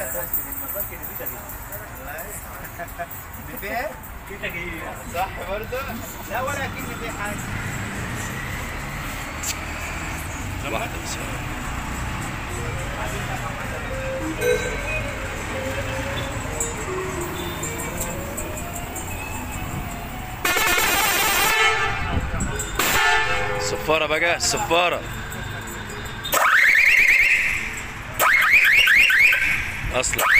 فيها؟ صح برضه؟ لا ولا اكيد في حاجه. واحدة بس. الصفارة بقى، الصفارة اصلا.